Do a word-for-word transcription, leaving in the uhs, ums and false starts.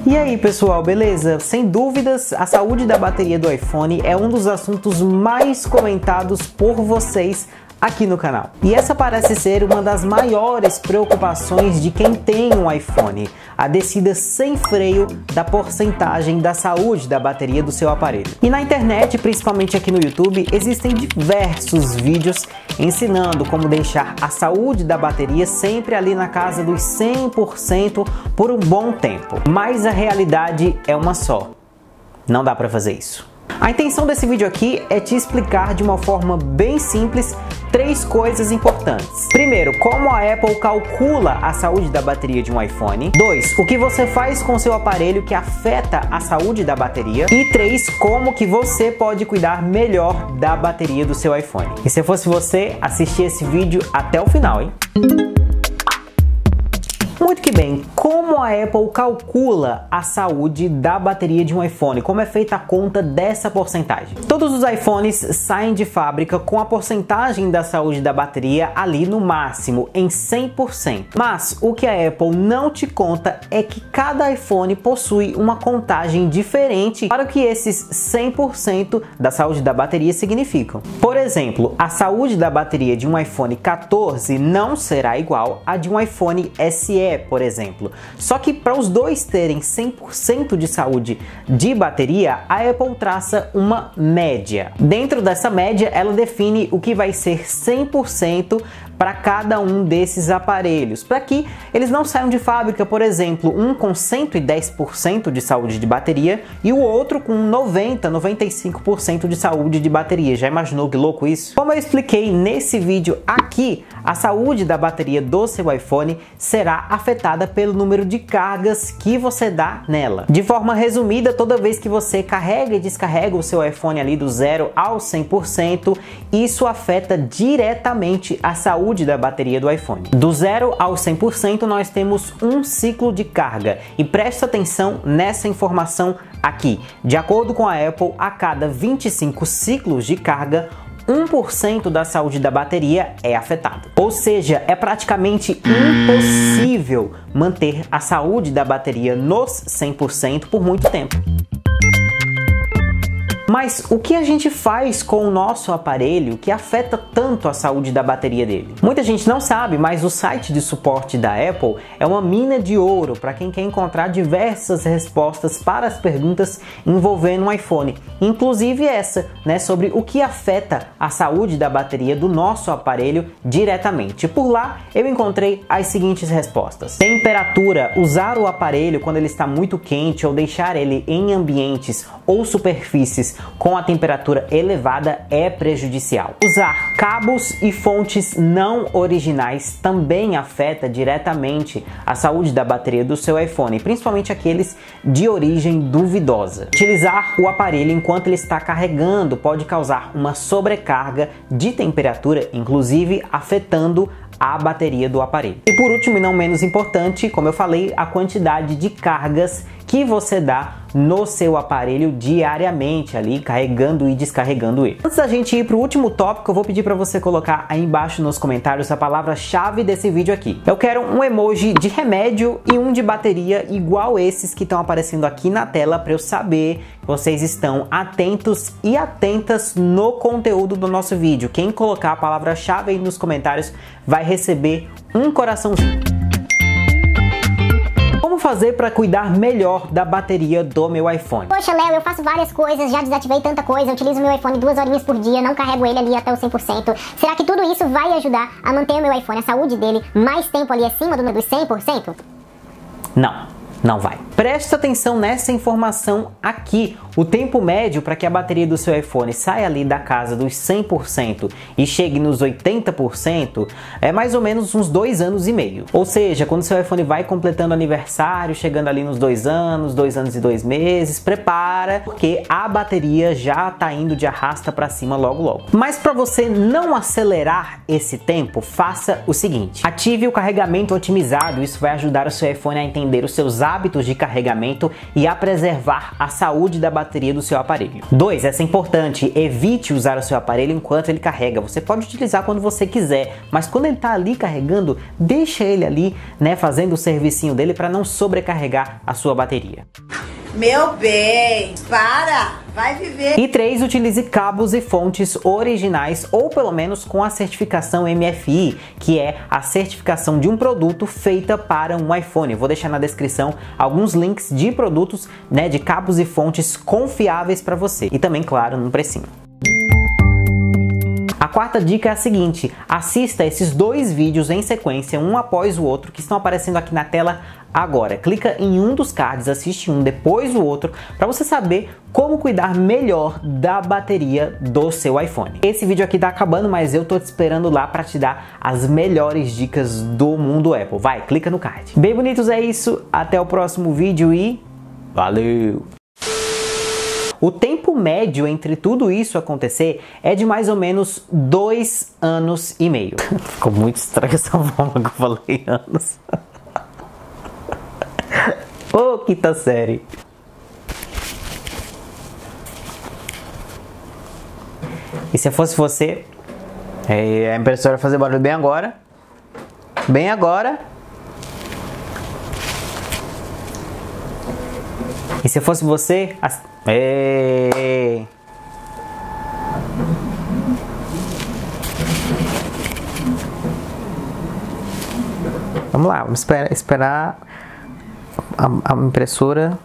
E aí pessoal, beleza? Sem dúvidas, a saúde da bateria do iPhone é um dos assuntos mais comentados por vocês aqui no canal. E essa parece ser uma das maiores preocupações de quem tem um iPhone, a descida sem freio da porcentagem da saúde da bateria do seu aparelho. E na internet, principalmente aqui no YouTube, existem diversos vídeos ensinando como deixar a saúde da bateria sempre ali na casa dos cem por cento por um bom tempo. Mas a realidade é uma só. Não dá para fazer isso. A intenção desse vídeo aqui é te explicar de uma forma bem simples três coisas importantes. Primeiro, como a Apple calcula a saúde da bateria de um iPhone. Dois, o que você faz com seu aparelho que afeta a saúde da bateria. E três, como que você pode cuidar melhor da bateria do seu iPhone. E se fosse você, assistir esse vídeo até o final, hein? Muito que bem, como a Apple calcula a saúde da bateria de um iPhone? Como é feita a conta dessa porcentagem? Todos os iPhones saem de fábrica com a porcentagem da saúde da bateria ali no máximo, em cem por cento. Mas o que a Apple não te conta é que cada iPhone possui uma contagem diferente para o que esses cem por cento da saúde da bateria significam. Por exemplo, a saúde da bateria de um iPhone quatorze não será igual à de um iPhone S E, por exemplo. Só que para os dois terem cem por cento de saúde de bateria, a Apple traça uma média. Dentro dessa média, ela define o que vai ser cem por cento para cada um desses aparelhos, para que eles não saiam de fábrica, por exemplo, um com cento e dez por cento de saúde de bateria e o outro com noventa, noventa e cinco por cento de saúde de bateria. Já imaginou que louco isso? Como eu expliquei nesse vídeo aqui, a saúde da bateria do seu iPhone será afetada pelo número de cargas que você dá nela. De forma resumida, toda vez que você carrega e descarrega o seu iPhone ali do zero ao cem por cento, isso afeta diretamente a saúde da bateria do iPhone. Do zero ao cem por cento nós temos um ciclo de carga e presta atenção nessa informação aqui. De acordo com a Apple, a cada vinte e cinco ciclos de carga, um por cento da saúde da bateria é afetado. Ou seja, é praticamente impossível manter a saúde da bateria nos cem por cento por muito tempo. Mas o que a gente faz com o nosso aparelho que afeta tanto a saúde da bateria dele? Muita gente não sabe, mas o site de suporte da Apple é uma mina de ouro para quem quer encontrar diversas respostas para as perguntas envolvendo um iPhone, inclusive essa, né, sobre o que afeta a saúde da bateria do nosso aparelho diretamente. Por lá eu encontrei as seguintes respostas: temperatura, usar o aparelho quando ele está muito quente ou deixar ele em ambientes ou superfícies com a temperatura elevada é prejudicial. Usar cabos e fontes não originais também afeta diretamente a saúde da bateria do seu iPhone, principalmente aqueles de origem duvidosa. Utilizar o aparelho enquanto ele está carregando pode causar uma sobrecarga de temperatura, inclusive afetando a bateria do aparelho. E por último e não menos importante, como eu falei, a quantidade de cargas que você dá no seu aparelho diariamente ali, carregando e descarregando ele. Antes da gente ir para o último tópico, eu vou pedir para você colocar aí embaixo nos comentários a palavra-chave desse vídeo aqui. Eu quero um emoji de remédio e um de bateria igual esses que estão aparecendo aqui na tela para eu saber que vocês estão atentos e atentas no conteúdo do nosso vídeo. Quem colocar a palavra-chave aí nos comentários vai receber um coraçãozinho. Como fazer para cuidar melhor da bateria do meu iPhone? Poxa, Léo, eu faço várias coisas, já desativei tanta coisa, eu utilizo meu iPhone duas horinhas por dia, não carrego ele ali até o cem por cento. Será que tudo isso vai ajudar a manter o meu iPhone, a saúde dele, mais tempo ali acima do cem por cento? Não. Não vai. Presta atenção nessa informação aqui. O tempo médio para que a bateria do seu iPhone saia ali da casa dos cem por cento e chegue nos oitenta por cento é mais ou menos uns dois anos e meio. Ou seja, quando seu iPhone vai completando aniversário, chegando ali nos dois anos, dois anos e dois meses, prepara, porque a bateria já está indo de arrasta para cima logo logo. Mas para você não acelerar esse tempo, faça o seguinte: ative o carregamento otimizado. Isso vai ajudar o seu iPhone a entender os seus hábitos de carregamento carregamento e a preservar a saúde da bateria do seu aparelho. dois. Essa é importante, evite usar o seu aparelho enquanto ele carrega. Você pode utilizar quando você quiser, mas quando ele está ali carregando, deixa ele ali, né, fazendo o servicinho dele para não sobrecarregar a sua bateria. Meu bem, para, vai viver. E três. Utilize cabos e fontes originais ou pelo menos com a certificação M F I, que é a certificação de um produto feita para um iPhone. Eu vou deixar na descrição alguns links de produtos, né, de cabos e fontes confiáveis para você. E também, claro, num precinho. A quarta dica é a seguinte: assista esses dois vídeos em sequência, um após o outro, que estão aparecendo aqui na tela agora. Clica em um dos cards, assiste um, depois o outro, para você saber como cuidar melhor da bateria do seu iPhone. Esse vídeo aqui tá acabando, mas eu tô te esperando lá para te dar as melhores dicas do mundo Apple. Vai, clica no card. Bem bonitos, é isso. Até o próximo vídeo e valeu! O tempo médio entre tudo isso acontecer é de mais ou menos dois anos e meio. Ficou muito estranho essa forma que eu falei anos. Ô, quinta série. E se fosse você, é, a impressora fazer barulho bem agora. Bem agora. E se fosse você... As... Ei. Vamos lá, vamos esperar, esperar a, a impressora